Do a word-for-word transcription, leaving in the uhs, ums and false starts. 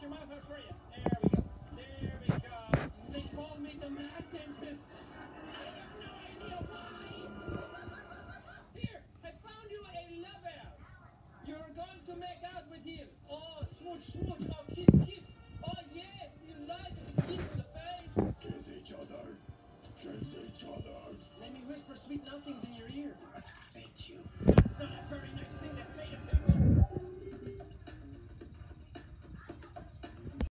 your mouth out for you. There we go. There we go. They call me the mad dentist. I have no idea why. Here, I found you a lover. You're going to make out with him. Oh, smooch, smooch. Oh, kiss, kiss. Oh, yes, you like it. Kiss in the face. Kiss each other. Kiss each other. Let me whisper sweet nothings in your ear.